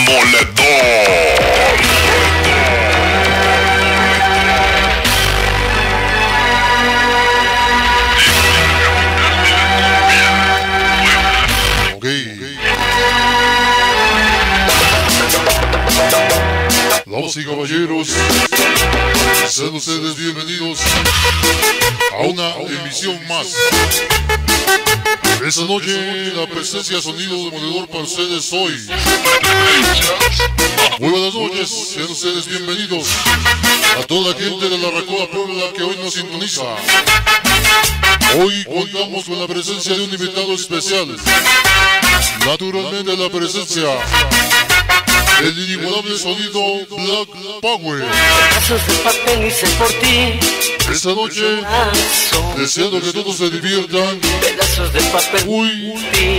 Damas y caballeros, sean ustedes bienvenidos a una emisión más. Esta noche la presencia de sonido demoledor para ustedes hoy. Muy buenas noches, sean ustedes bienvenidos a toda la gente de la Recoda Puebla que hoy nos sintoniza. Hoy contamos con la presencia de un invitado especial. Naturalmente la presencia del inigualable sonido Black Power. Esta noche, deseando que todos se diviertan. Uy,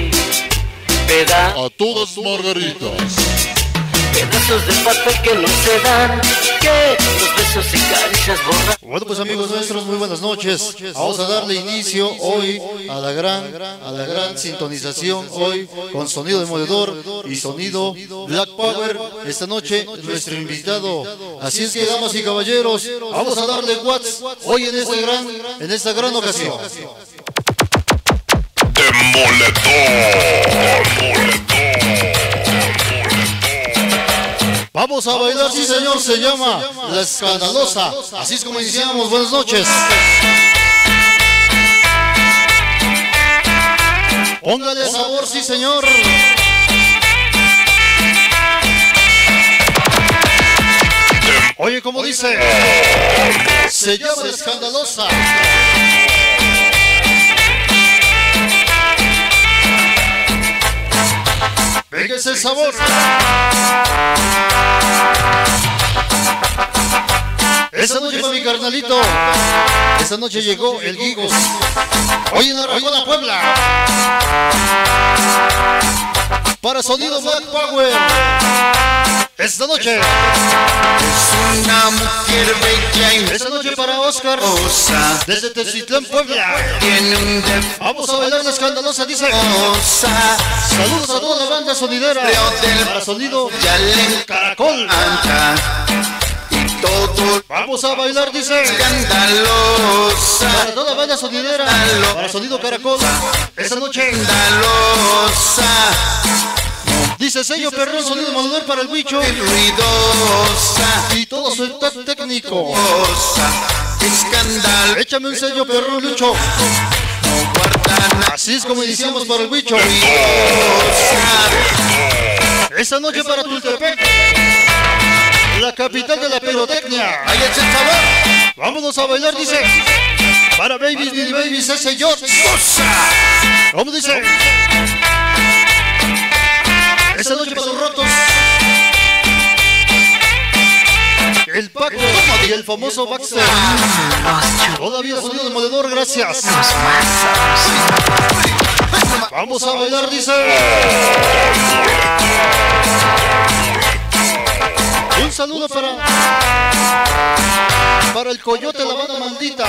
a todas margaritas. Pedazos de papel que no se dan, que los besos y caricias borran. Bueno, pues amigos nuestros, muy buenas noches. Vamos a darle inicio hoy a la gran sintonización hoy con sonido demoledor y sonido Black Power. Esta noche nuestro invitado. Así es que, damas y caballeros, vamos a darle watts hoy en esta gran ocasión. Vamos a bailar, sí señor, se llama La Escandalosa. Así es como iniciamos, buenas noches. Póngale sabor, sí señor. Oye, ¿cómo dice? Se llama La Escandalosa. Venga ese sabor. Esta noche para mi carnalito. Esta noche llegó el Gigos. Hoy en la Recoda Puebla. Para sonido Black Power. Esta noche. Es una mujer bella y Esta noche para Oscar. Desde Teciutlán, Puebla. tiene un Vamos a bailar La Escandalosa, dice. defosa. Saludos a toda la banda sonidera. Para sonido Ya le Caracol. encanta y todo Vamos a bailar, dice. escandalosa. Para toda la banda sonidera. Para sonido Caracol. Esta noche. Escandalosa. Dice sello perrón, sonido demoledor para el bicho. Ruidosa. Y todo su staff técnico. Escandalosa. Échame un sello perrón, Lucho. No guarda nada. Así es como iniciamos para el bicho. Esta noche para Tultepec, la capital de la pirotecnia. Ahí es el sabor. Vámonos a bailar, dice. Para Babies, Mini Babies, ese yo. ¿Cómo dice? Esta noche para los rotos. El Paco y el famoso Baxter. Todavía sonido demoledor, gracias. Vamos a bailar, dice. Un saludo para el Coyote, la banda maldita.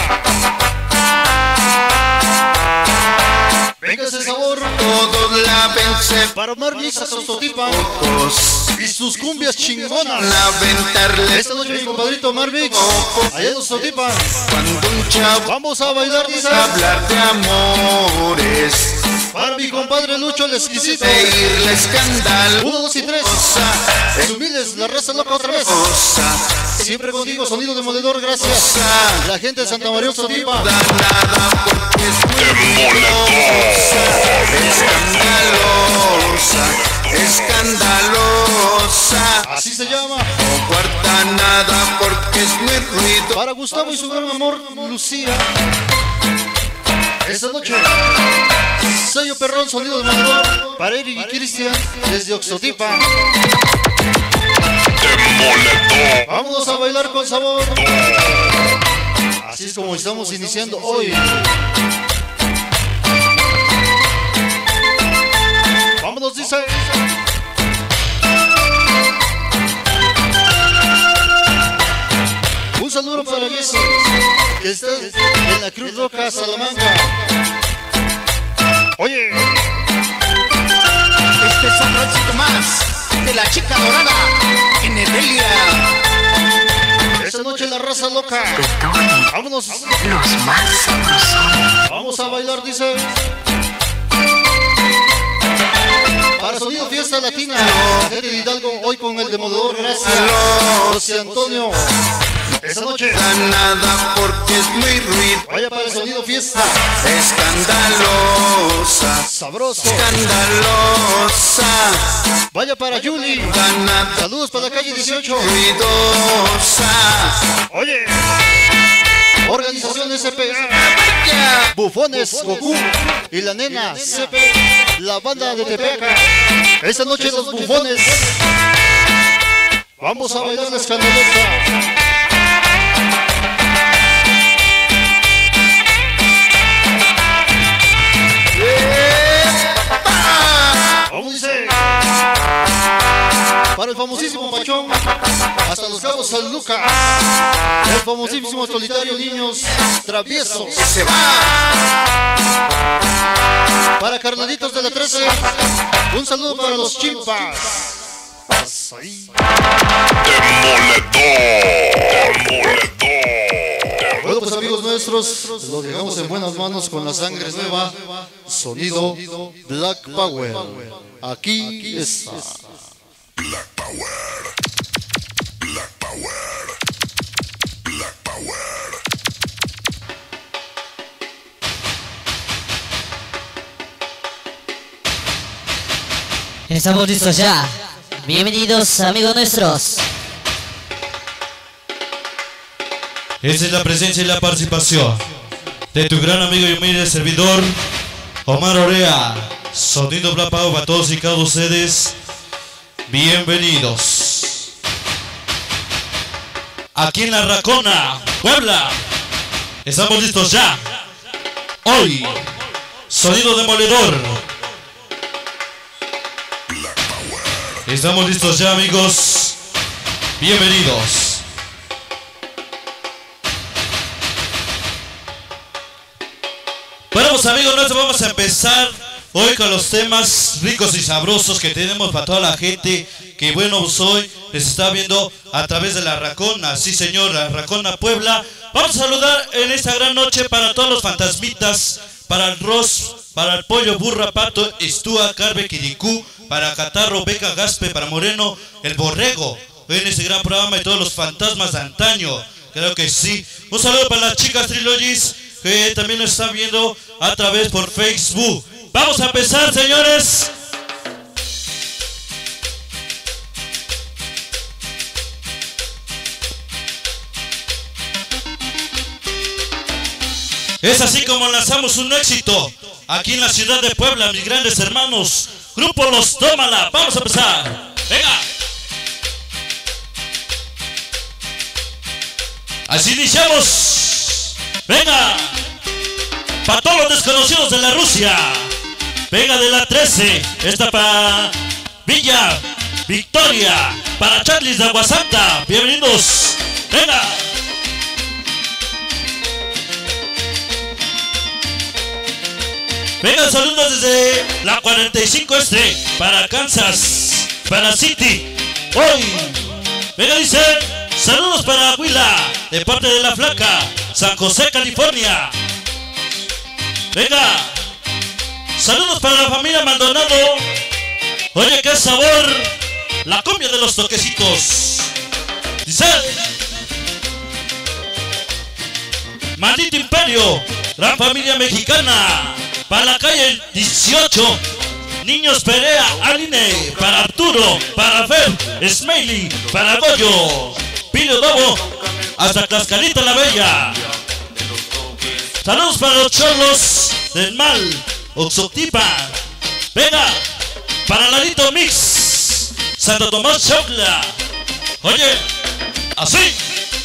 Venga ese sabor. Todos la vencen. Para Omar Misa Sostotipa y sus cumbias chingonas. Aventarle Esta noche mi compadrito Omar Mix, allá en Sostotipa. cuando un chavo Vamos a bailar, dice. hablar de amores. Para mi compadre Lucho el exquisito. Pedirle escándalo. 1, 2 y 3. Sumiles, la raza loca otra vez. Siempre contigo, sonido demoledor, gracias. La gente de Santa María Sotipa. Nada porque es muy ruidosa. Escandalosa. Así se llama. No guarda nada porque es muy ruidosa. Para Gustavo y su gran amor, Lucía. Esta noche, sello perrón, sonido demoledor. Para Eric y Cristian, desde Oxotipa. Vámonos a bailar con sabor. Así es como estamos iniciando hoy. Vámonos, dice. Un saludo para Jesse, que está en la Cruz Roja, Salamanca. Oye, Este es otro éxito más. de la chica dorada en Edelia. Esta noche la raza loca. Vámonos. Los más sabrosos. Vamos a bailar, dice. Para Sonido Fiesta Latina, gente de Hidalgo, hoy con el demoledor, gracias. José Antonio. Esta noche. Nada porque es muy ruido. Vaya para el Sonido Fiesta. Escandalosa. Sabroso. Escandalosa. Vaya para Julie. Ganada. Saludos para la calle 18. Ruidosa. Oye. Organización SPA. Bufones, Goku y la nena CP. La banda de Tepeaca. Esta noche los bufones. Vamos a bailar la escandalosa. Vamos, dice. Para el famosísimo Pachón, hasta los Cabos San Lucas, el famosísimo Solitario Niños Traviesos. Se va. Para carnalitos de la 13, un saludo para los Chimpas. Bueno, pues amigos nuestros, los dejamos en buenas manos con la sangre nueva. Sonido Black Power. Aquí está. Black Power. Black Power. Black Power. Estamos listos ya. Bienvenidos, amigos nuestros. Esa es la presencia y la participación de tu gran amigo y humilde servidor, Omar Orea. Sonido Black Power para todos y cada uno de ustedes. Bienvenidos. Aquí en La Racona, Puebla. Estamos listos ya. Hoy, Sonido Demoledor. Estamos listos ya, amigos. Bienvenidos. Bueno, pues, amigos nuestros, vamos a empezar hoy con los temas ricos y sabrosos que tenemos para toda la gente que, bueno, pues hoy les está viendo a través de La Racona. Sí, señor, La Racona, Puebla. Vamos a saludar en esta gran noche para todos los fantasmitas, para el Ross, para el Pollo, Burra, Pato, Estúa, Carve, Quiricú, para Catarro, Beca, Gaspe, para Moreno, el Borrego, en este gran programa y todos los fantasmas de antaño. Creo que sí. Un saludo para las chicas Trilogies que también nos están viendo a través por Facebook. Vamos a empezar, señores. Es así como lanzamos un éxito aquí en la ciudad de Puebla, mis grandes hermanos. Grupo Los Tómala. Vamos a empezar. Venga. Así iniciamos. Venga. Para todos los desconocidos de la Rusia. Venga, de la 13. Esta para Villa Victoria. Para Charlis de Aguasanta. Bienvenidos. Venga. Venga, saludos desde la 45 Este, para Kansas, para City. Hoy, venga, dice, saludos para Huila, de parte de La Flaca, San José, California. Venga, saludos para la familia Maldonado. Oye, qué sabor, la cumbia de los toquecitos. Dice, Maldito Imperio, gran familia mexicana. Para la calle 18, Niños Perea, Aline, para Arturo, para Fer, Smiley, para Goyo, Pilio Dobo, hasta Tlaxcalita la Bella. Saludos para los cholos del mal, Oxotipa. Venga, para Lalito Mix, Santo Tomás Chocla. Oye, así.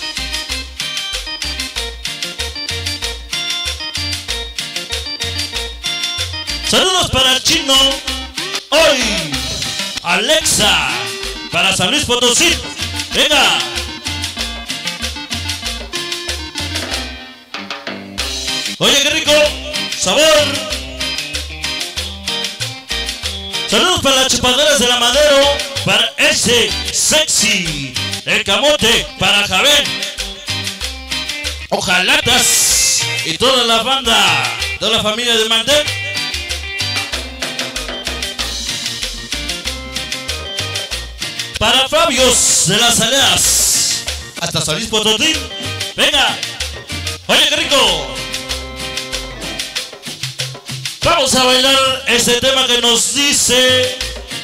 Saludos para el Chino, hoy, Alexa, para San Luis Potosí. Venga. Oye, qué rico, sabor. Saludos para las chupaderas de la Madero, para ese sexy. El camote para Javier. Ojalatas y toda la banda, toda la familia de Mandel. Para Fabios de las Aleas, hasta San Luis Potosí. Venga, oye, qué rico. Vamos a bailar este tema que nos dice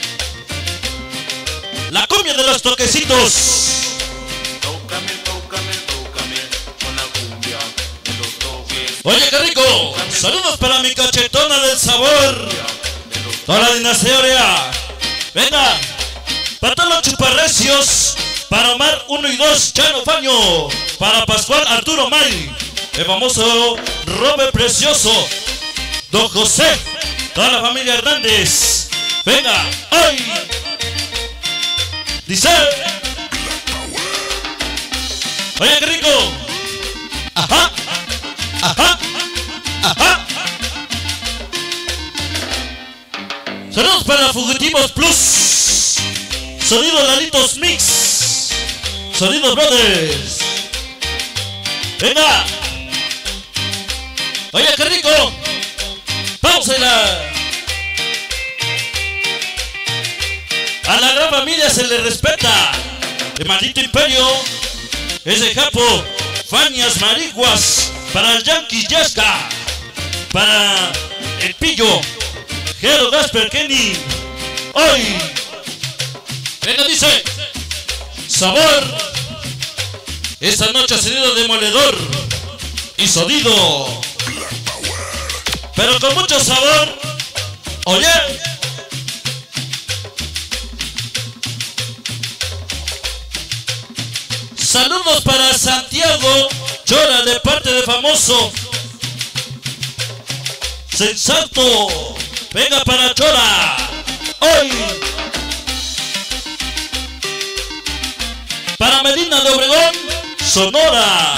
la cumbia de los toquecitos. Tócame, tócame, tócame con la cumbia de los toques. Oye, qué rico. Saludos para mi cachetona del sabor, toda la dinastía Orea. Venga, para todos los chuparrecios, para Omar 1 y 2, Chano Faño, para Pascual Arturo May, el famoso Robert Precioso, Don José, toda la familia Hernández. Venga, ¡ay! Dice, oye, qué rico. Ajá, ajá, ajá. Saludos para Fugitivos Plus, Sonido Lalitos Mix, Sonido Brothers. Venga, oye, qué rico. Páusela. A la gran familia se le respeta. El maldito imperio es de Japo, Fanias Mariguas, para el Yankee Yesca, para el Pillo, Jero Gasper Kenny. Hoy, venga, dice, sabor. Esta noche ha sido demoledor y sonido, pero con mucho sabor. Oye. Saludos para Santiago Chora de parte de Famoso Sensato. Venga para Chora. Hoy. Para Medina de Obregón, Sonora.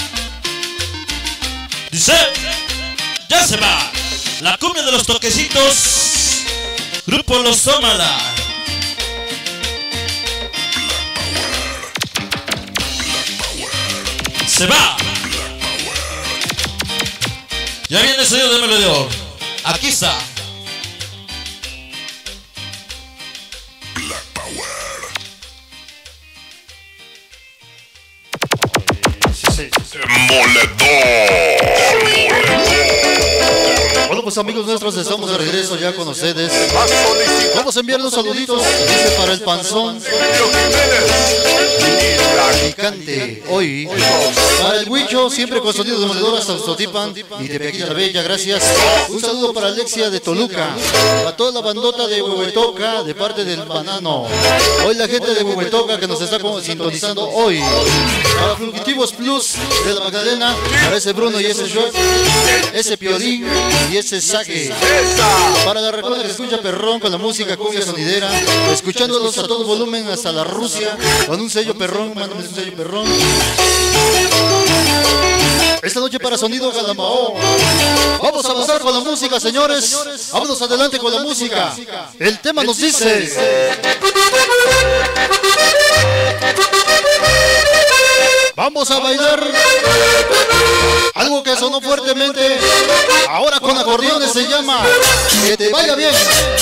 Dice, ya se va. La cumbia de los toquecitos. Grupo Los Tómala. Se va. Ya viene el sello de Melodor. Aquí está. Black Power. Bueno, pues amigos nuestros, estamos de regreso ya con ustedes. Vamos a enviar los saluditos. Dice para el Panzón Picante. Hoy para el Huicho, siempre con sonido demoledor hasta Xotipan y de Pequeña la Bella, gracias. Un saludo para Alexia de Toluca, a toda la bandota de Huehuetoca de parte del Banano. Hoy la gente de Huehuetoca que nos está sintonizando hoy. Para Fugitivos Plus de la Magdalena, para ese Bruno y ese Short, ese Piolín y ese Saque. Para la recuerda que escucha Perrón con la música cumbia sonidera, escuchándolos a todo volumen hasta la Rusia, con un sello Perrón, mándame un sello Perrón. Esta noche para Sonido Galamao. Vamos a pasar con la música, señores. Vámonos adelante con la música. El tema nos dice: vamos a bailar algo que sonó fuertemente ahora con acordeones, se llama Que te vaya bien.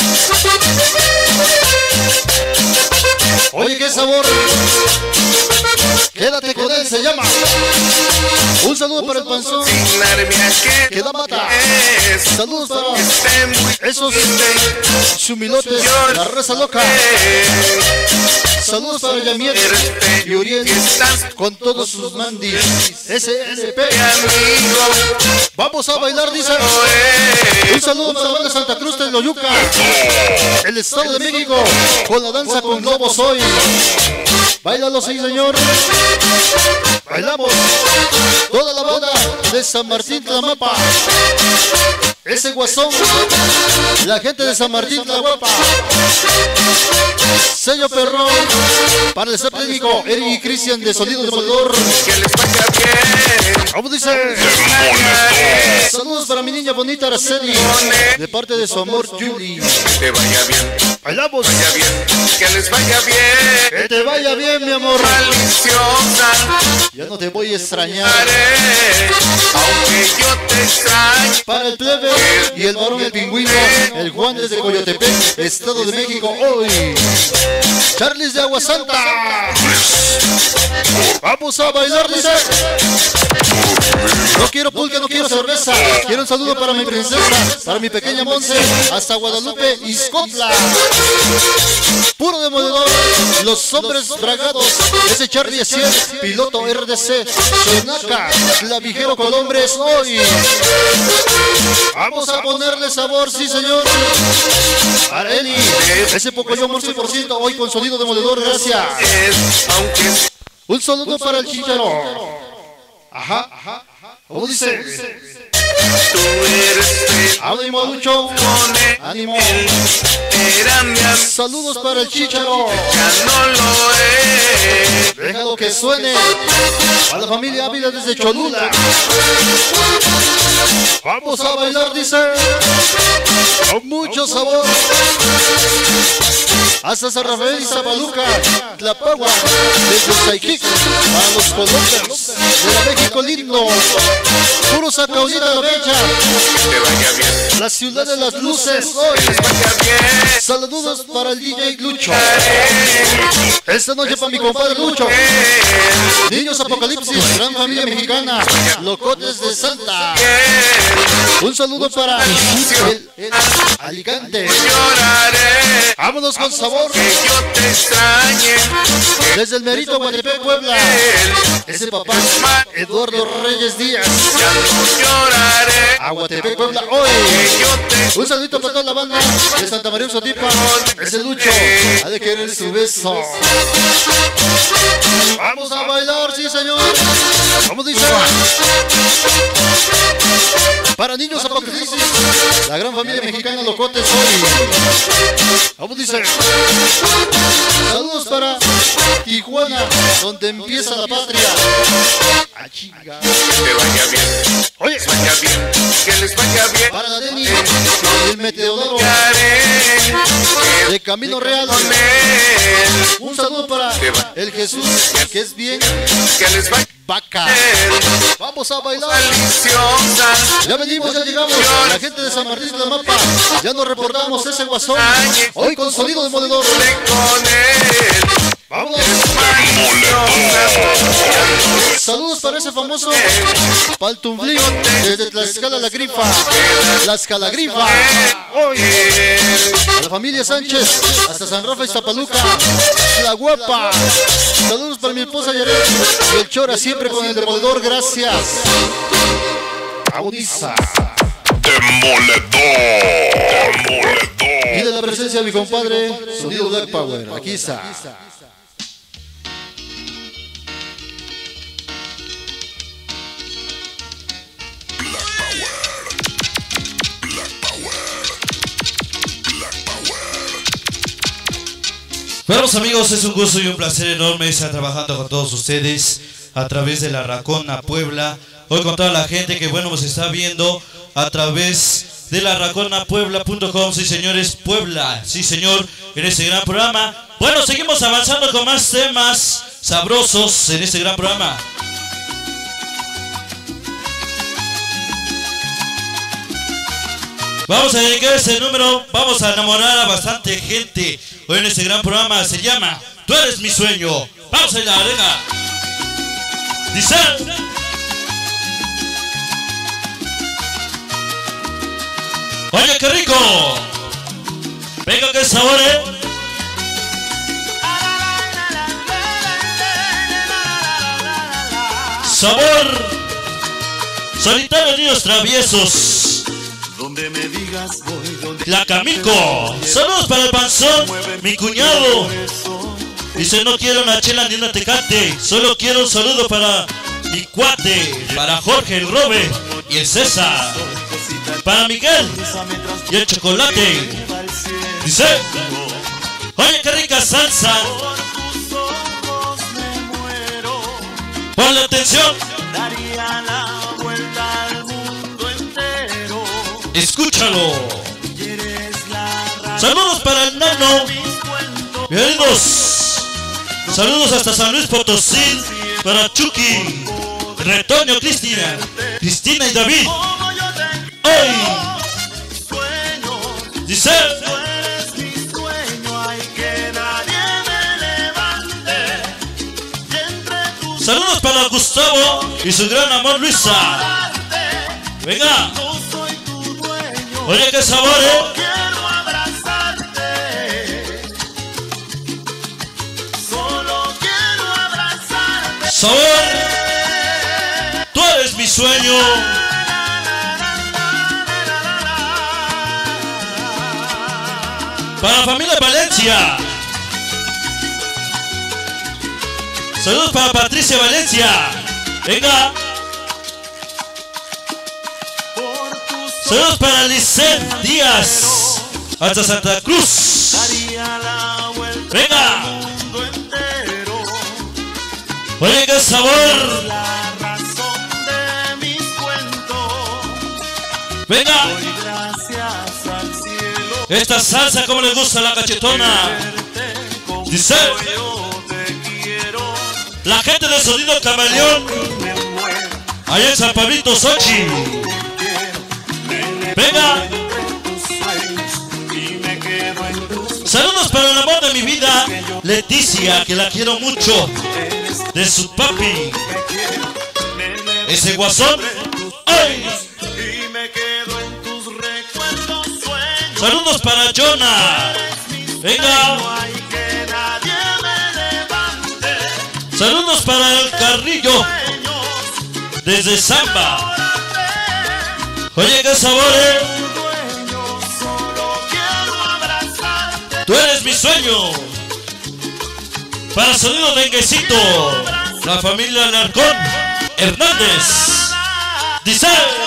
Oye, qué sabor. Quédate con él, se llama. Un saludo para el Panzón que da mata. Saludos para esos chumilotes, la raza loca. Saludos para Yamiet y Uriel con todos sus mandis. SNP. Vamos a bailar, dice. Un saludo para la banda Santa Cruz de Loyuca, el Estado de México, con la danza con globos hoy. Báilalo, sí, señor. Bailamos toda la banda de San Martín Tlamapa, ese Guasón, la gente de San Martín Tlahuapa, sello Perrón, para el staff técnico Eric y Cristian de Sonido de Moldor. Que les vaya bien. ¿Cómo dice? Saludos para mi niña bonita Araceli, de parte de su amor Julie. Que te vaya bien, Bailamos. vaya bien, que les vaya bien. Que te vaya bien, mi amor. Maliciosa, Ya no te voy a extrañar. aunque yo te extrañe. Para el plebe y el varón el pingüino, el Juan desde Coyotepec, Estado de México, hoy. Charles de Agua Santa. Vamos a bailar, dice. No quiero pulque, no quiero cerveza. Quiero un saludo para mi princesa, para mi pequeña Monse, hasta Guadalupe y Scotland. Puro demoledor, los hombres bragados. Ese Charlie Asier, piloto RDC, Sonaca, clavijero con hombres hoy. Vamos a ponerle sabor, sí señor. Para Eli, ese Pocoyo amor 100%, hoy con sonido demoledor, gracias. Aunque Un saludo para el Chicharo. Ajá, ajá. ¿Cómo dice? tú eres Ánimo, Lucho. Ánimo. era mi amor, Saludos para el Chicharo. ya no lo es. Déjalo que suene. Para la familia Ávila desde Cholula. Vamos a bailar, dice. Con mucho sabor. Hasta San Rafael y Zapaluca, Tlapagua, desde Saiquic, para los colombianos de la México lindo. Puro Sacaunita la Bella, Que te vaya bien, la ciudad de las luces. Hoy. vaya bien. Saludos para el DJ Lucho. Esta noche para mi compadre Lucho. Niños Apocalipsis, gran familia mexicana, locotes de Santa. Un saludo para el Alicante. Lloraré, Vámonos con sabor. que yo te extrañe. Desde el Merito, Guatepec, Puebla. Ese papá, Eduardo Reyes Díaz. Ya no lloraré, A Guatepec, Puebla, hoy. que yo te Un saludito para toda la banda de Santa María Usotipa. Ese Lucho ha de querer su beso. Vamos a bailar, sí señor. ¿Cómo dice? Para niños Apocalipsis, la gran familia mexicana Locotes hoy. ¿Cómo dice? Saludos para Tijuana, donde empieza la patria. Ah, chinga. que te vaya bien, Oye, vaya bien, que les vaya bien. para la Deni, el meteodoro Haré de Camino Real. con él, Un saludo para el Jesús, que es bien que les vaya vaca. Vamos a bailar. maliciosa. Ya venimos, ya llegamos. La gente de San Martín de la Mapa. Ya nos reportamos ese guasón. Hoy con sonido demoledor. Con él, Vamos. Saludos para ese famoso Paltumblín desde Tlaxcala la Grifa. Tlaxcala Grifa. A la familia Sánchez, hasta San Rafa y Zapaluca. La Guapa. Saludos para mi esposa Yaret y el Chora, siempre con el demoledor. Gracias. Agoniza. Y de la presencia de mi compadre, sonido Black Power. Aquí está. Bueno, amigos, es un gusto y un placer enorme estar trabajando con todos ustedes a través de la Racona Puebla. Hoy con toda la gente que bueno nos está viendo a través de la raconapuebla.com. Sí, señores, Puebla, sí, señor, en este gran programa. Bueno, seguimos avanzando con más temas sabrosos en este gran programa. Vamos a dedicar este número, vamos a enamorar a bastante gente. Hoy en este gran programa se llama Tú eres mi sueño. Vamos a ir a la arena. Dice. Oye, qué rico. Venga, qué sabor, Sabor. Solitario niños traviesos. Donde me digas voy, donde La Camico. Saludos para el panzón, mi cuñado. Dice no quiero una chela ni una tecate. Solo quiero un saludo para mi cuate. Para Jorge, el Robert y el César. Para Miguel y el Chocolate. Dice, oye qué rica salsa. Ponle atención. daría la vuelta al mundo entero. Escúchalo. Y eres la razón Saludos para el Nano. de mis cuentos. Bienvenidos. Saludos hasta San Luis Potosí. Para Chucky, Retoño, Cristina y David. Como yo te ¡Ay! sueño, Dice. tú eres mi sueño, ay que nadie me levante. Y entre tus Saludos para Gustavo y su gran amor Luisa. Venga. yo soy tu dueño. Oye, qué sabor, ¿eh? Quiero abrazarte. Solo quiero abrazarte. Sabor. Tú eres mi sueño. Para la familia Valencia. Saludos para Patricia Valencia. Venga. Por tus Saludos para Lisset Díaz. Hasta Santa Cruz. daría la vuelta Venga. al mundo entero. Oye, qué sabor. La razón de mis cuentos. Venga. Doy gracias al cielo. Esta salsa, como le gusta a la cachetona. Verte como Dice. yo te quiero. La gente de Sonido Camaleón. Me muero. Allá en San Pablito, Sochi. Venga. Tus sueños y me quedo en tus Saludos para el amor de mi vida, Leticia, que la quiero mucho. De su papi, ese guasón. ¡Ay! y me quedo en tus recuerdos, sueños. Saludos para Jonah. Venga. Ay, que nadie me levante. Saludos para el Carrillo, desde Zamba. Oye, qué sabor, ¿eh? Dueño, solo quiero abrazarte. Tú eres mi sueño. Para Sonido Denguecito, la familia Alarcón Hernández. Dice.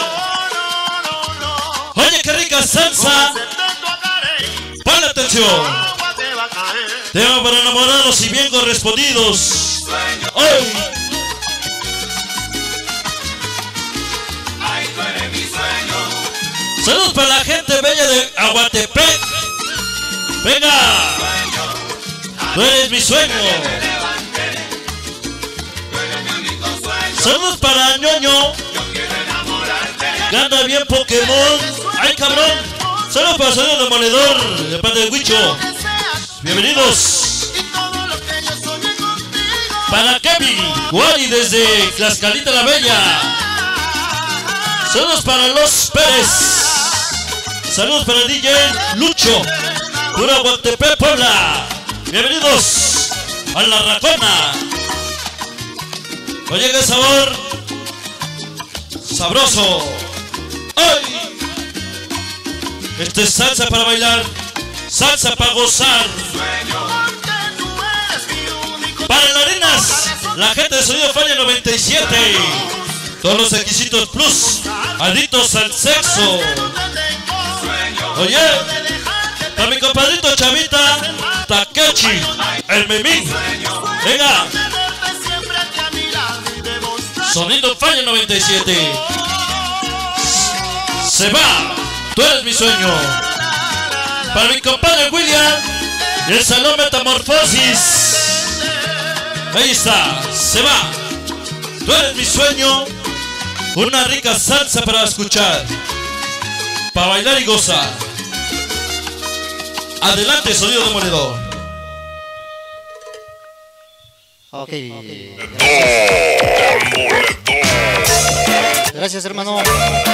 Oye, qué rica salsa. Pon atención. Agua te va a caer. Tema para enamorados y bien correspondidos. Hoy. Ay, tú eres mi sueño. Saludos para la gente bella de Aguatepec. Venga. Tú eres mi sueño. Saludos para Ñoño. Que anda bien Pokémon. Ay, cabrón. Saludos para Sonido Demoledor, de parte de Huicho. Bienvenidos. Y todo lo que yo soñé contigo. Para Kevin Wally desde Tlaxcalita la Bella. Saludos para Los Pérez. Saludos para el DJ Lucho, pura Guatepec, Puebla. Bienvenidos a La Racona. Oye, qué sabor. Sabroso. ¡Ay! Esto es salsa para bailar, salsa para gozar. Porque tú eres mi único. Para el Arenas, la gente de Sonido Falla 97. Todos los exquisitos plus, adictos al sexo. Oye, para mi compadrito Chavita, Takechi, el Memín. Venga, Sonido Falla 97. Se va, tú eres mi sueño. Para mi compadre William y el Salón Metamorfosis. Ahí está, se va. Tú eres mi sueño. Una rica salsa para escuchar, para bailar y gozar. Adelante, Sonido Demoledor. Ok. Gracias, hermano.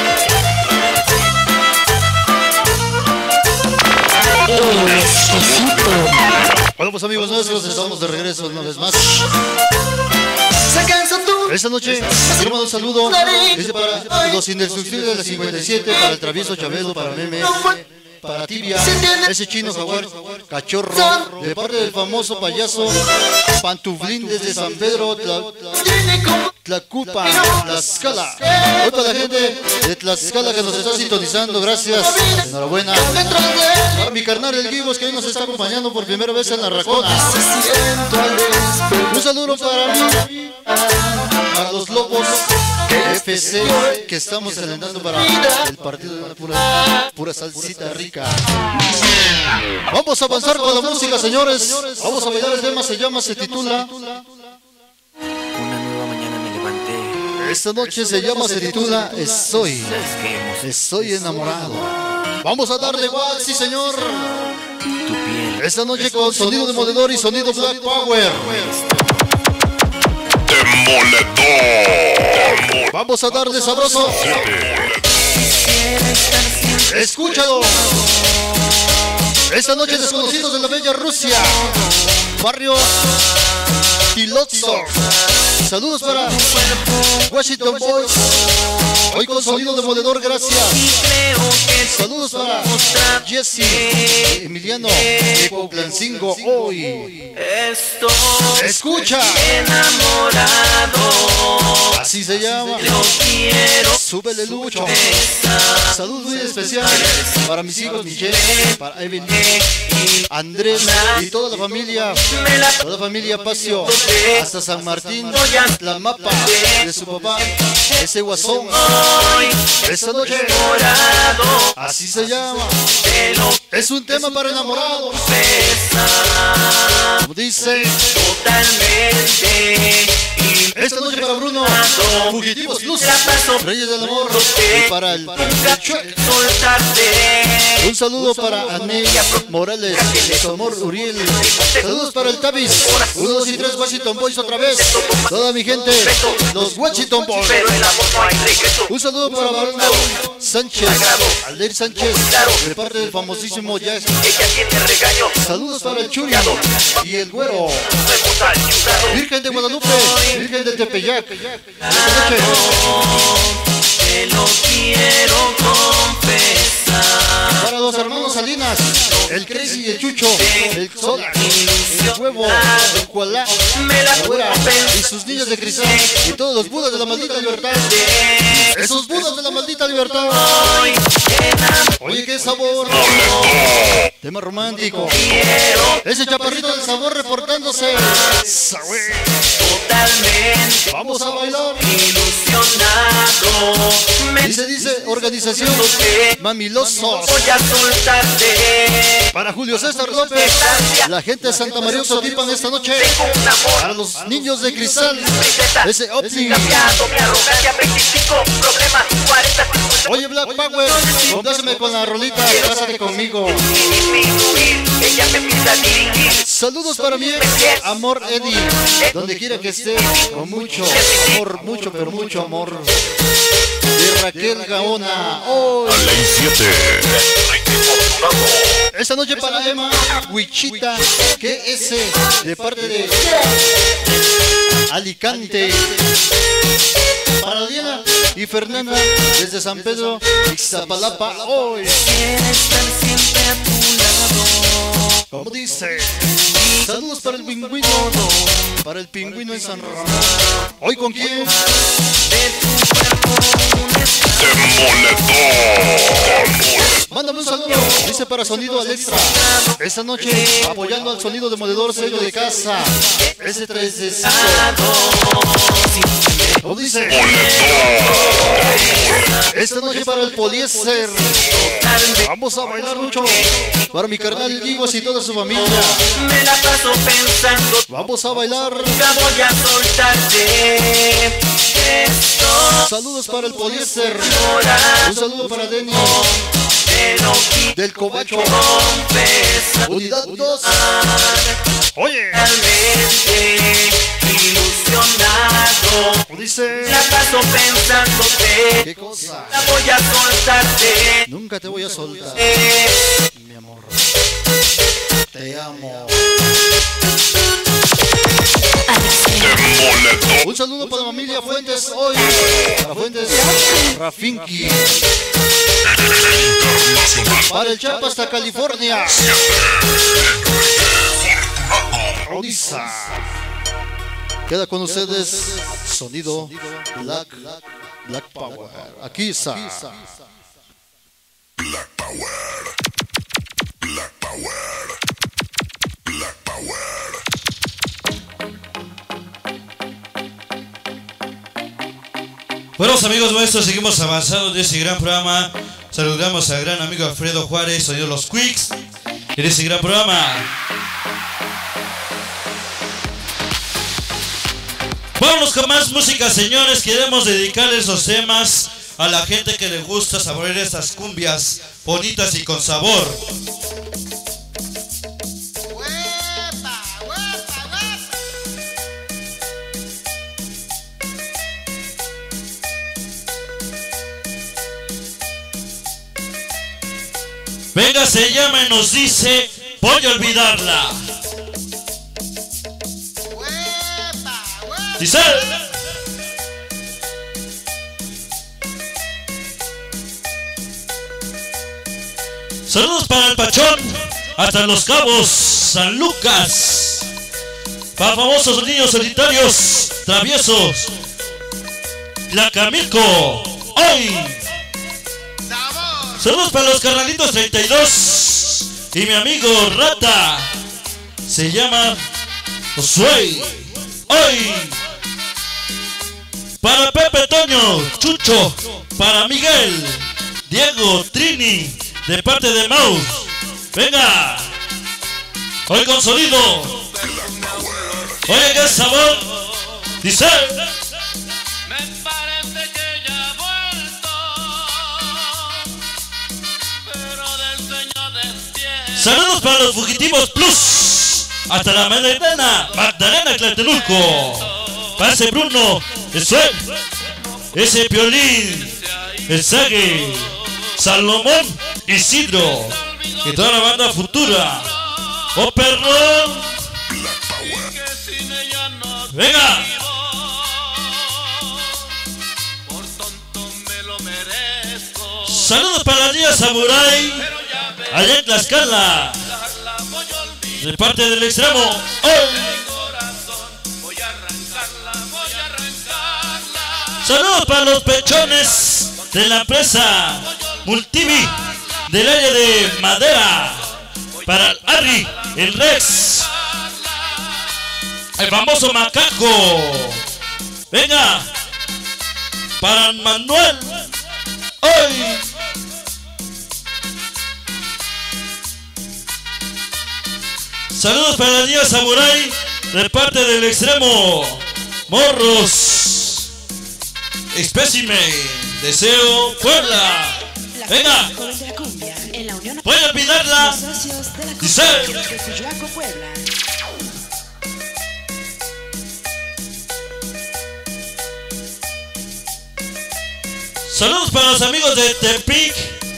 Bueno, pues amigos nuestros, estamos de regreso una vez más. Esta noche, quiero mandar un saludo. Dice para los indestructibles de la 57, para el travieso Chabelo, para Meme, para Tibia, ese chino jaguar, cachorro, de parte del famoso payaso Pantuflín desde San Pedro, Tlacupa, Tlaxcala. Hoy para la gente de Tlaxcala que nos está sintonizando, gracias, enhorabuena. Para mi carnal el Guibos que hoy nos está acompañando por primera vez en La Racona. Un saludo para mí, para los lobos sé que estamos calentando para el partido de una pura salsita rica. Vamos a avanzar con la música, señores. Vamos a bailar el tema, se titula. Una nueva mañana me levanté. Esta noche se titula Estoy enamorado. Vamos a darle igual, sí señor. Tu piel. Esta noche con sonido demoledor y sonido Black Power. Demoledor. Vamos a darle sabroso. Escúchalo. Esta noche desconocidos de la bella Rusia. Barrio Tilotso. Saludos para Washington Boys. Hoy con sonido demoledor, gracias. Saludos para Jesse Emiliano de Cuautlancingo. Hoy escucha. Así se llama. Súbele Lucho. Saludos muy especiales para mis hijos Michelle, para Evelyn, Andrés y toda la familia Pacio, hasta San Martín, la mapa de su papá, ese guasón. Esta noche, así se llama. Es un tema para enamorados. Como dice, esta noche para Bruno, Fugitivos Luz, Reyes del Amor, y para el Chuec. Un saludo para Anel Morales, su amor Uriel. Saludos para el Tavis. 1, 2 y 3 Washington Boys otra vez. Toda mi gente, los Washington Boys. Un saludo para Barón Sánchez, Alder Sánchez, de parte del famosísimo Jazz. Saludos para el Churi y el Güero. Virgen de Guadalupe, Virgen de Tepeyac. Te lo quiero confesar. Para los hermanos Salinas, el Crazy y el Chucho, el Soda, el Huevo, el Kualá, la Güera y sus niños de cristal y todos los budas de la maldita libertad. Esos budas de la maldita libertad. Oye, qué sabor. Tema romántico. Ese chaparrito del sabor reportándose. Totalmente. Vamos a bailar. Ilusionado. Dice organización Mamilosos. Voy a soltarte. Para Julio César López, la gente de Santa María Xotipan esta noche. Para los niños de cristal, ese Opti. Oye, Black Power, complázame con la rolita, cásate conmigo. Saludos para mi amor Eddie, donde quiera que esté, con mucho amor, mucho pero mucho amor. De Raquel Gaona. Hoy. Ley 7. Esta noche para Emma Wichita, GS, de parte de Alicante. Para Diana y Fernanda, desde San Pedro, Ixtapalapa. Hoy. Como dice, saludos para el pingüino en San Ramón. ¿Hoy con quién? Mándame un saludo, dice para Sonido al Extra. Esta noche apoyando al Sonido Demoledor, sello de casa. Ese 3 ¿cómo dice? Esta noche para el Poliéster. Vamos a bailar mucho. Para mi carnal Guiguas y toda su familia. Me la paso pensando. Vamos a bailar. Nunca voy a soltarte. Saludos para el Poliéster. Un saludo para Denny del Cobacho. Unidad 2. Oye. Realmente ilusionado. Dice. La paso pensándote. ¿Qué cosa? La voy a soltarte. Nunca te voy a soltar, mi amor. Te amo. Un saludo para la familia Fuentes hoy. Para Fuentes Rafinki. Para el Chapa hasta California. Odisa. Queda con ustedes sonido Black Power. Aquí está. Black Power. Black Power. Black Power. Bueno, amigos nuestros, seguimos avanzando en este gran programa. Saludamos al gran amigo Alfredo Juárez, sonido Los Quicks, en este gran programa. Vámonos con más música, señores. Queremos dedicarles los temas a la gente que le gusta saborear estas cumbias bonitas y con sabor. Venga, se llama y nos dice, voy a olvidarla. Dice. Saludos para el Pachón, hasta Los Cabos, San Lucas. Para famosos niños solitarios, traviesos. Tlacamilco, hoy. Saludos para los carnalitos 32 y mi amigo Rata. Se llama Josué. Hoy. Para Pepe Toño, Chucho. Para Miguel, Diego, Trini, de parte de Maus. Venga. Hoy con sonido. Oye, qué sabor. Dice. Saludos para los Fugitivos Plus. Hasta la Magdalena Tlatelulco. Para ese Bruno, ese Piolín, el Sague, Salomón, Isidro y toda la banda futura. ¡Oh, perrón! ¡Venga! Saludos para la niña Samurai, allá en Tlaxcala, de parte del extremo. ¡Oh! Saludos para los pechones de la empresa Multivi del área de Madera. Para el Harry, el Rex, el famoso Macaco. Venga. Para Manuel. Hoy. Saludos para la niña Samurai de parte del extremo. Morros. Espécimen, Deseo, Puebla. Venga. Voy a olvidarla. Dice. Saludos para los amigos de Tepic.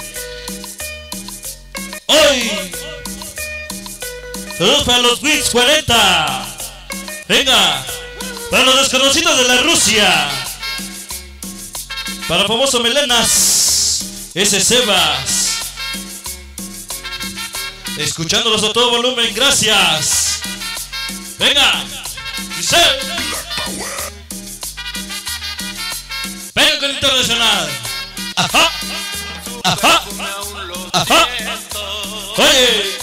Hoy. Saludos para los Wix 40. Venga. Para los desconocidos de la Rusia. Para famoso Melenas, ese Sebas. Escuchándolos a todo volumen, gracias. Venga. Dice. Venga con internacional. Ajá. Ajá. Ajá. Oye.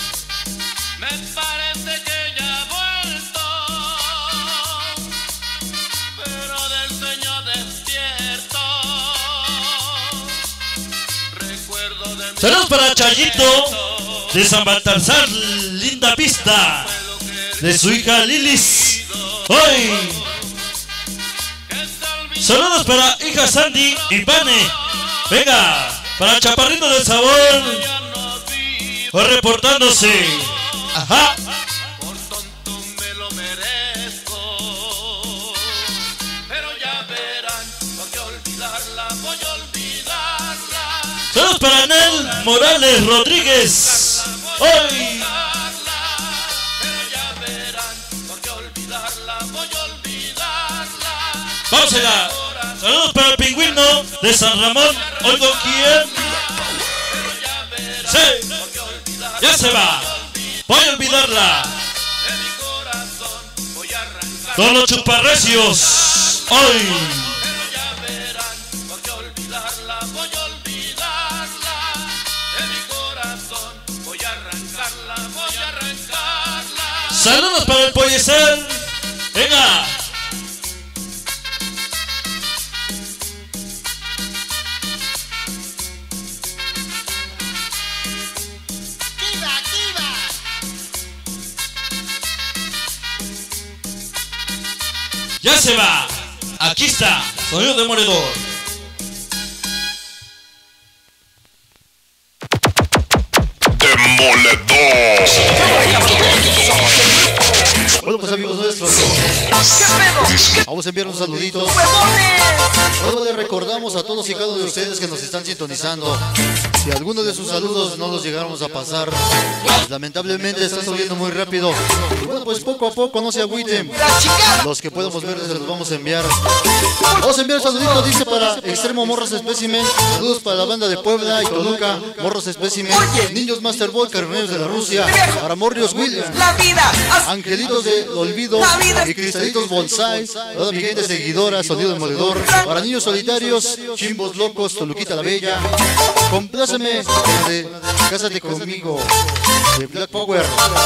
Saludos para Chayito de San Baltasar, linda pista, de su hija Lilis. Hoy. Saludos para hija Sandy y Vane. Venga, para Chaparrito del Sabor. Hoy reportándose. Ajá. Saludos para Nel Morales Rodríguez. Hoy. Vamos allá. Saludos para el Pingüino de San Ramón. Oigo quién. Sí. Ya se va. Voy a olvidarla. Con los chuparrecios. Hoy. Saludos para el Pollecer. Venga. Ya se va. Aquí está, Sonido Demoledor. Bueno, pues amigos nuestros, vamos a enviar un saludito. Luego les recordamos a todos y cada uno de ustedes que nos están sintonizando. Si alguno de sus saludos no los llegáramos a pasar, pues, lamentablemente está subiendo muy rápido. Y bueno, pues poco a poco, no se agüiten. Los que podemos ver se los vamos a enviar. Vamos a enviar saluditos, dice, para Extremo Morros Specimen. Saludos para la banda de Puebla y Toluca, Morros Specimen. Niños Masterball, Carneros de la Rusia. Para Morrios William. Angelitos de Olvido y Cristalitos Bonsai. Toda mi gente seguidora, Sonido Demoledor. Para Niños Solitarios, Chimbos Locos, Toluquita la Bella. Compláceme de Cásate Conmigo, de Black Power.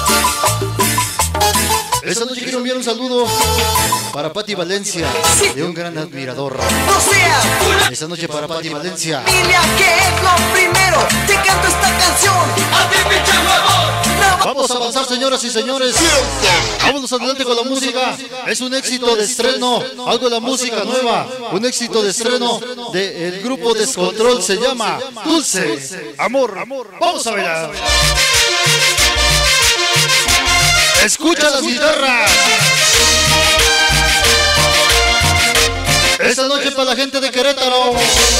Esta noche quiero enviar un saludo para Pati Valencia, de un gran admirador. Esta noche para Pati Valencia. Dile a que es lo primero, te canto esta canción. A ti, pinche huevón. Vamos a avanzar, señoras y señores. Vámonos adelante con la música. Es un éxito de estreno, algo de la música nueva. Un éxito de estreno del grupo Descontrol, se llama Dulce Amor. Vamos a bailar. Escucha las guitarras. Esta noche para la gente de Querétaro.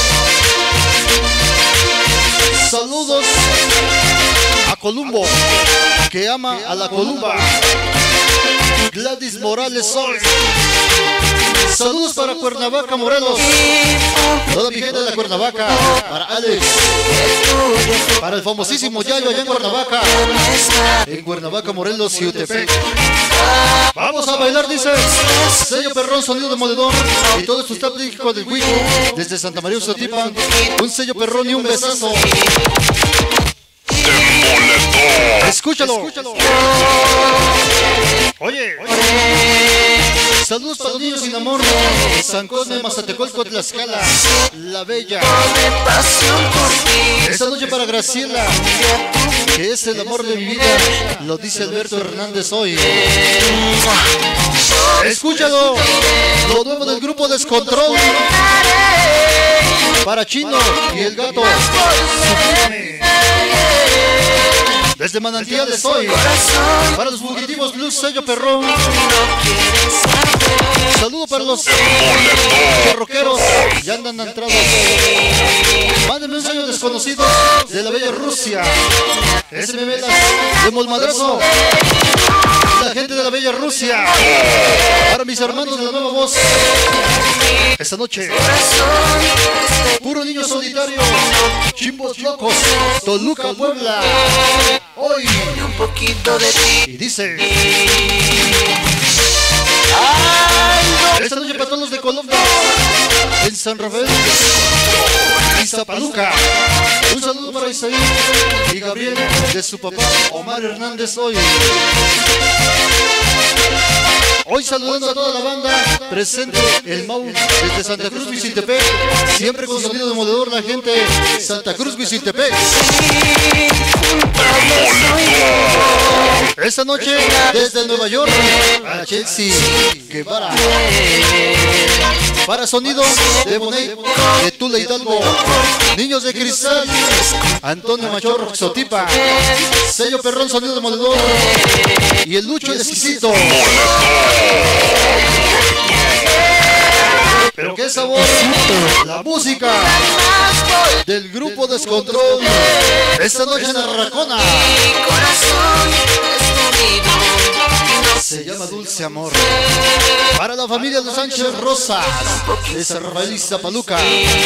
Saludos a Columbo, que ama a la Columba. Gladys Morales Sol. Saludos para Cuernavaca, Morelos. Toda mi gente de la Cuernavaca. Para Alex. Para el famosísimo Yayo allá en Cuernavaca. En Cuernavaca, Morelos y Utepec. Vamos a bailar, dice. Sello Perrón, Sonido Demoledor. Y todo su staff técnico del Wico. Desde Santa María Usotipan. Un sello perrón y un besazo. Escúchalo. Oye. Saludos para los niños sin amor. San Cosme, Mazatecolco, Tlaxcala, La Bella. Esta noche para Graciela, que es el amor de mi vida. Lo dice Alberto Hernández hoy. Escúchalo. Lo nuevo del grupo Descontrol. Para Chino y el Gato. Desde Manantiales hoy. Para los fugitivos Blues, sello Perrón. Saludo para los rockeros. Ya andan entrados. Mándenme un sello desconocido de la bella Rusia. SM Velas de Molmadrazo. La gente de la bella Rusia. Para mis hermanos de la Nueva Voz. Esta noche, puro niño solitario. Chimbos Locos, Toluca, Puebla. Hoy Un poquito de ti. y dice. Esta noche para todos los de Colombia, en San Rafael, Iztapaluca. Un saludo para Isaí y Gabriel de su papá Omar Hernández hoy. Hoy saludando a toda la banda presente, el Mau desde Santa Cruz, Vicintepec. Siempre con Sonido Demoledor, la gente de Santa Cruz, Vicintepec. Esta noche desde Nueva York a Chelsea Guevara. Para Sonido de Bonet de Tula Hidalgo. Niños de Cristal, Antonio Machorro Xotipa. Sello Perrón, Sonido Demoledor. Y el Lucho Exquisito. Pero qué sabor, la música del grupo Descontrol. Esta noche en Arracona se llama Dulce Amor. Para la familia de Sánchez Rosas de San Rafael Iztapaluca.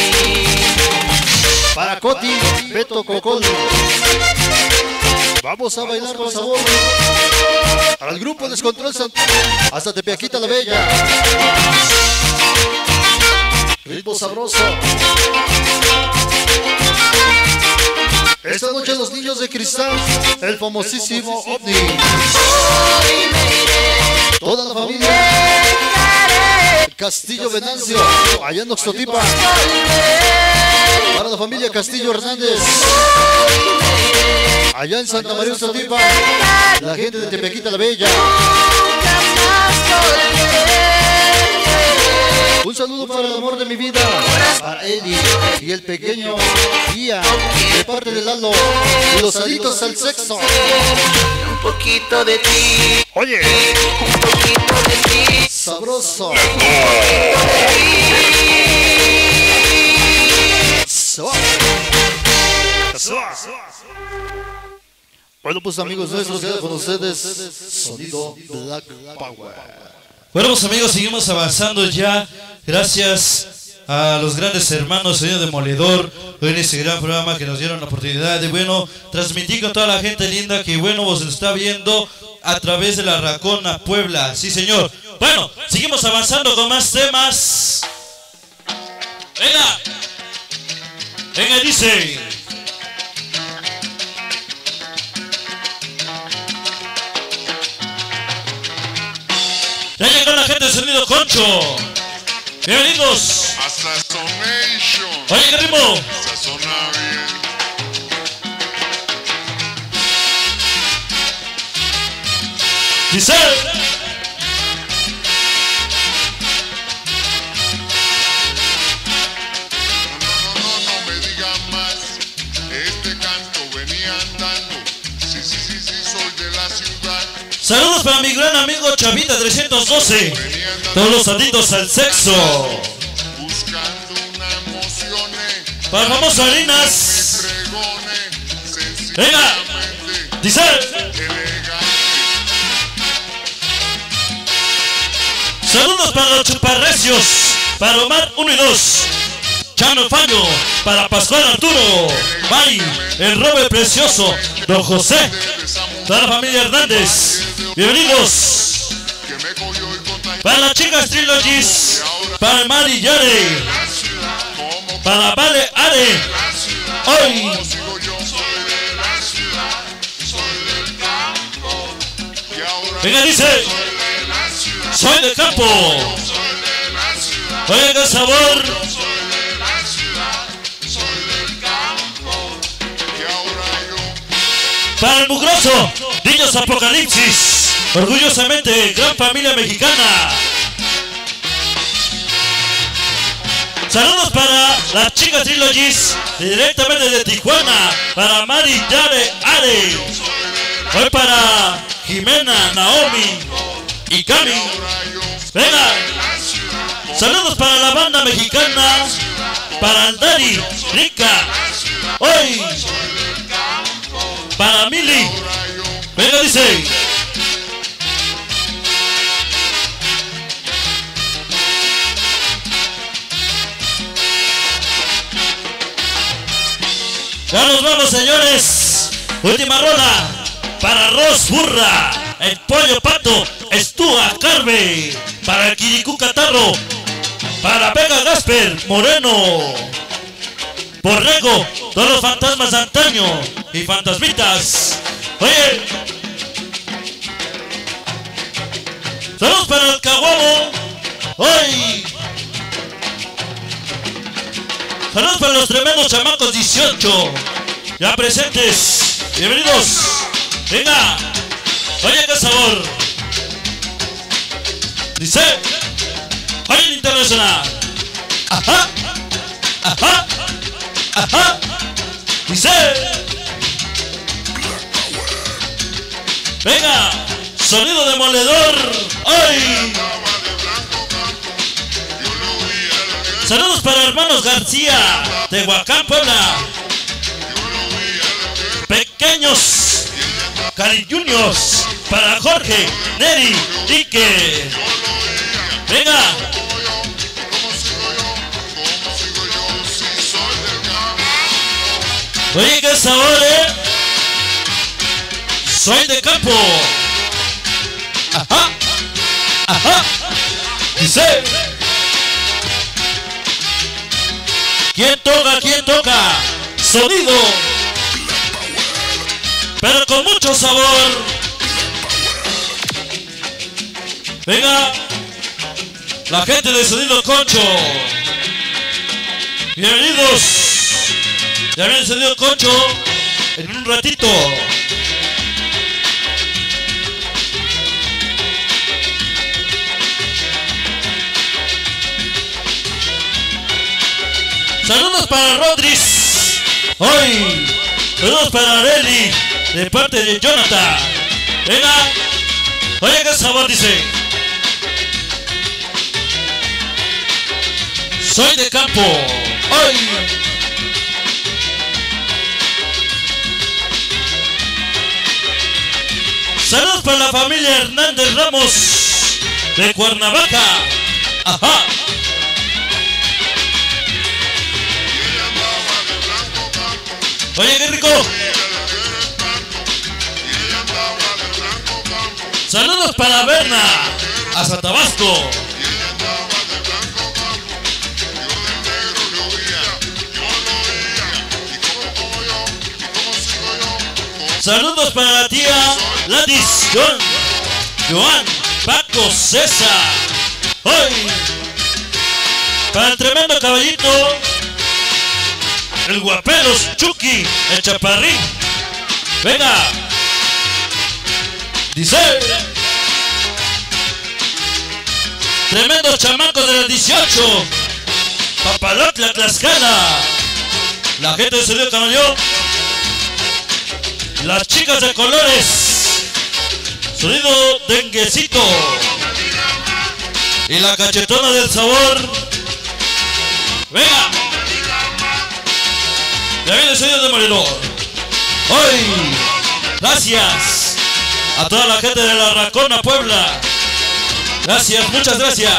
Para Coti, Beto Cocol. Vamos a bailar con sabor. Para el grupo Descontrol hasta Tepeaquita la Bella. Ritmo sabroso. Esta noche los niños de Cristal, el famosísimo OVNI. Toda la familia Castillo Venancio, allá en Oxtotipa. Para la familia Castillo Hernández, allá en Santa María Oxtotipa. La gente de Tepequita la Bella. saludo para el amor de mi vida, para Eddie y el pequeño Guía, de parte de Lalo y los adictos al sexo. Un poquito de ti. Oye, Un poquito de ti. sabroso. Bueno, pues amigos nuestros, queda con ustedes Sonido Black Power. Bueno, pues amigos, seguimos avanzando ya. Gracias a los grandes hermanos Sonido Demoledor en este gran programa que nos dieron la oportunidad de, bueno, transmitir con toda la gente linda que, bueno, vos está viendo a través de la Racona Puebla. Sí, señor. Bueno, seguimos avanzando con más temas. Venga. Venga, dice. Ya llegó la gente de Sonido Concho. Bienvenidos. A Sazonation. Oye, qué ritmo. Sazona bien. Dice. No me digan más. Este canto venía andando. Sí, soy de la ciudad. Saludos para mi gran amigo Chavita 312. Todos los adictos al sexo. Buscando una emoción. Para el famoso Harinas. Venga. Dice. Saludos para los chuparrecios. Para Omar 1 y 2. Chano Faño. Para Pascual Arturo. Mari. El Robe Precioso. Don José. Toda la familia Hernández. Bienvenidos. Para las chicas Trilogies. Para el Mari Yare. Para Vale Are. Hoy. Venga, dice. Soy de campo. Oye, qué sabor. Para el mugroso, Niños Apocalipsis. Orgullosamente, gran familia mexicana. Saludos para las chicas Trilogies, directamente de Tijuana. Para Mari Yare Are. Hoy para Jimena, Naomi y Cami. Venga. Saludos para la banda mexicana. Para Aldari, Rica. Hoy. Para Mili. Venga, dice. Ya nos vamos, señores. Última rola. Para Ros Burra. El Pollo Pato. Estúa Carve. Para el Kirikú Catarro. Para Vega Gasper Moreno. Borrego. Todos los fantasmas de antaño. Y fantasmitas. Oye. Saludos para el Caguamo. Hoy. Saludos para los tremendos chamacos 18. Ya presentes. Bienvenidos. Venga. Oye, qué sabor. Dice. Oye, el internacional. Ajá. Ajá. Ajá. Dice. Venga. Sonido Demoledor. Hoy. Saludos para hermanos García. Tehuacán, Puebla. Pequeños. Cariñuños. Para Jorge. Neri. Ike. Venga. Oye, qué sabor, Soy de campo. Ajá. Ajá. Dice. ¿Quién toca? ¿Quién toca? Sonido. Pero con mucho sabor. Venga. La gente de Sonido Concho. Bienvenidos. Ya viene Sonido Concho. En un ratito. Saludos para Rodríguez. Hoy. Saludos para Areli. De parte de Jonathan. Venga. Oye, qué sabor dice. Soy de campo. Hoy. Saludos para la familia Hernández Ramos de Cuernavaca. Ajá. Oye, qué rico. Saludos para Berna, hasta Tabasco. Saludos para la tía Ladis, Joan, Paco, César. Hoy, para el tremendo caballito, el guapelos, Chucky, el chaparrín. Venga. Dice. Tremendos chamacos de las 18. Papalotla, Tlaxcala. La gente de Sonido Camaleón. Las chicas de colores. Sonido denguecito. Y la cachetona del sabor. Venga. Ya viene el sonido de Moredor. Hoy. Gracias a toda la gente de la Racona, Puebla. Gracias, muchas gracias.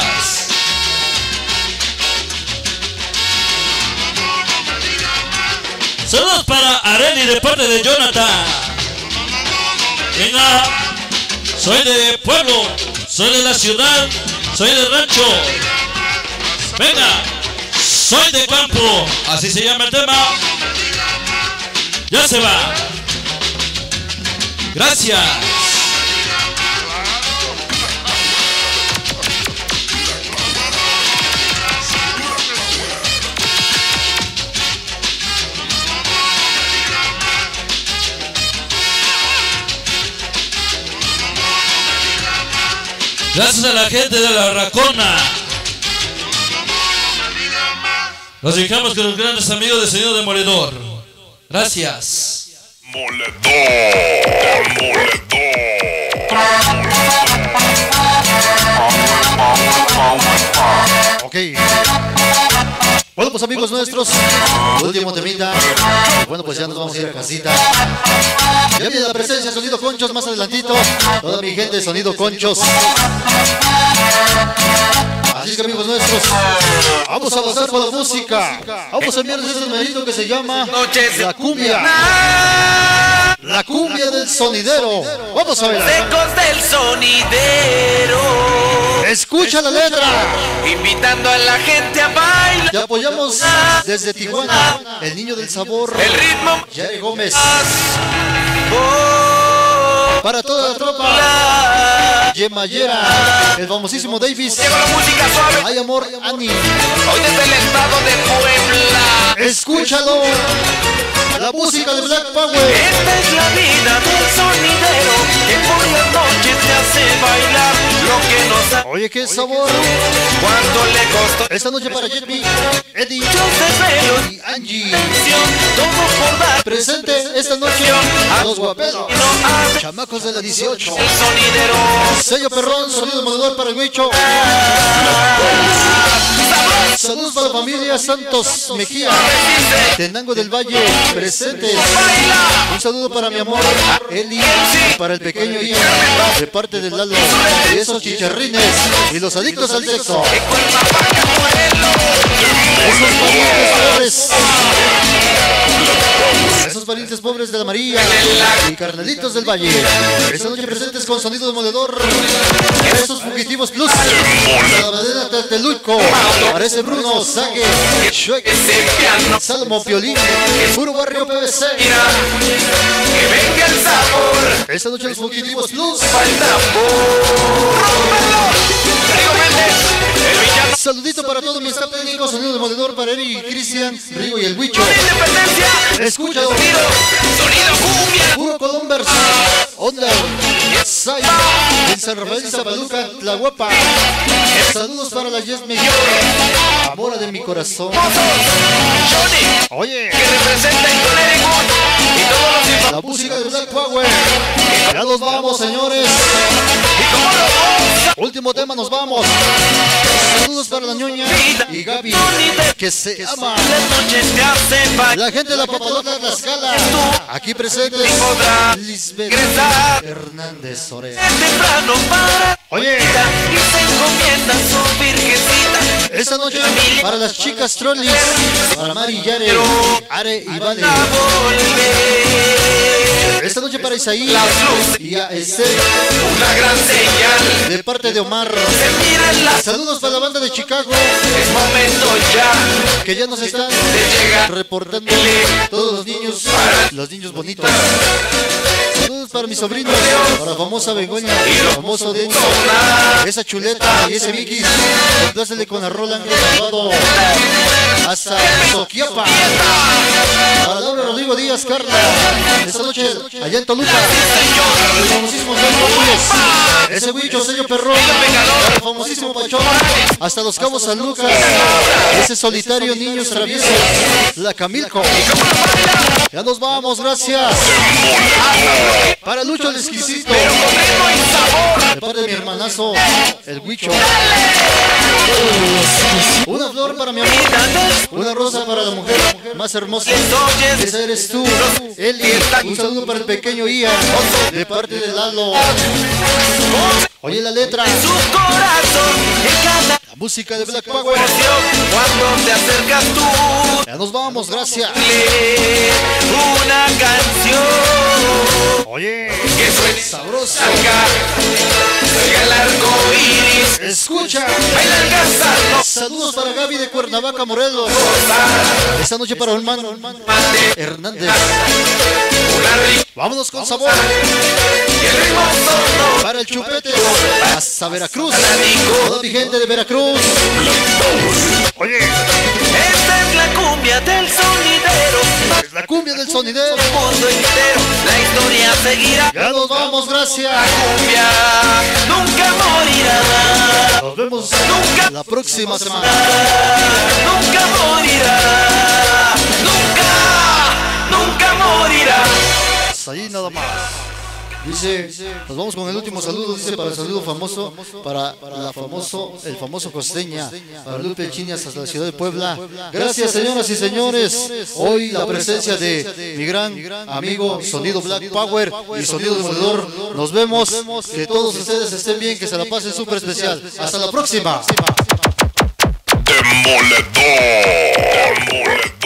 Saludos para Areli de parte de Jonathan. Venga. Soy de pueblo, soy de la ciudad, soy del rancho. Venga. Soy de campo. Así se llama el tema. Ya se va. Gracias. Gracias a la gente de la Racona. Nos dejamos con los grandes amigos de Sonido de Moredor. Gracias. Moledor. Ok. Bueno, pues amigos nuestros, último temita. Bueno, pues ya nos vamos a ir a casita. Ya viene la presencia de Sonido Conchos más adelantito. Toda mi gente de Sonido Conchos. Así que amigos nuestros, vamos a pasar por la música. Vamos a enviarles ese numerito que se llama La Cumbia. La cumbia del sonidero. Vamos a ver. Ecos del sonidero. Escucha la letra. Invitando a la gente a bailar. Te apoyamos desde Tijuana. El niño del sabor. El ritmo. Jerry Gómez. Oh, Para toda la tropa. Yemayera. El famosísimo Davis. llegó la música suave. Hay amor, Ani. Hoy desde el estado de Puebla. Escúchalo. La música de Black Power. Esta es la vida del sonidero que por las noches te hace bailar lo que nos da. Oye, qué sabor. ¿Cuánto le costó? Esta noche para Jetmi, Eddie Muchos desvelos, y Angie. tensión, todo por dar. Presente esta noche a los guaperos. Y no hace Chamacos de la 18. el sonidero. Sello perrón, sonido moledor para el Huicho. Saludos para la familia Santos Mejía. Tenango del Valle, presentes. Un saludo para mi amor Eli, para el pequeño Ian, de parte del Lalo, y esos chicharrines y los adictos al sexo. Esos parientes pobres. Esos parientes pobres de la María y carnalitos del Valle. Esta noche presentes con sonido de moledor. Esos fugitivos plus. La madera Tlatelulco. Parece Bruno, Sague, Shuek, Salmo, Piolín, Puro Barrio PVC. Que venga el sabor. Esta noche los fugitivos plus. Falta Rigo Méndez, el villano Saludito para todo mi staff técnico, sonido de moledor para Eri, Cristian, Rigo y el Huicho. de independencia. Escúchalo. Sonido cumbia. Puro Colombers, Onda, Sai, en San Rafael, Zapaluca, La Guapa. Saludos para la Yes Mejía, Amor de mi corazón. Johnny, Oye, que representa en Connecticut y todos los hijos. la música de Black Power. Ya nos vamos, señores. Y como lo goza, Último tema, nos vamos. Saludos para la ñoña y Gaby, que se ama. las noches te hacen bailar. La gente de la Papadota de Tlaxcala, aquí presentes. Lisbeth Hernández Sorea. Temprano para Oye, y se encomienda su virgencita. esta noche para las chicas trollis, para Mari y Yare, Are y Vale. A volver. Esta noche para Isaí y a Esther, Una gran señal. de parte de Omar. Se mira en la. Saludos para la banda de Chicago, Es momento ya que ya nos están de llegar. reportando todos los niños bonitos. Saludos para mi sobrino, para la famosa Begoña, famoso Denso, esa chuleta y ese Vicky. Complácele con la rola grabado hasta Soquiapa. Para Laura Rodrigo Díaz, Carla, esta noche allá en Toluca. El famosísimo Antonio López, ese Huicho, sello perrón, para el famosísimo Pachón, hasta Los Cabos San Lucas, ese solitario Niños Traviesos, la Camilco. Ya nos vamos, gracias. Para Lucho el Exquisito, de parte de mi hermanazo, el Huicho. Una flor para mi amor, una rosa para la mujer más hermosa, esa eres tú, Eli. Un saludo para el pequeño Ian, de parte de Lalo. Oye la letra, Su corazón en cada la música de Black Power. canción. Cuando te acercas tú, Ya nos vamos, gracias. una canción Oye, que suene sabroso. acá. Llega el arco iris, Escucha. baila el gazano. Saludos para Gaby de Cuernavaca, Morelos. Esta noche para hermano Hernández. Vámonos con sabor. Y el ritmo sonoro. Para el chupete, hasta Veracruz. Toda mi gente de Veracruz. Oye, Esta es la cumbia del sonidero. es la cumbia del sonidero. El mundo entero, la historia seguirá. Ya nos vamos, gracias. Cumbia nunca morirá. Nos vemos la próxima semana. Nunca morirá. Nunca morirá. Hasta ahí nada más. Dice, nos vamos con el último saludo, dice, para el saludo famoso, para el famoso costeña, para Lupe Chiñas hasta la ciudad de Puebla. Gracias, señoras y señores. Hoy la presencia de mi gran amigo Sonido Black Power y Sonido Demoledor. Nos vemos, que todos ustedes estén bien, que se la pasen súper especial. Hasta la próxima. Demoledor.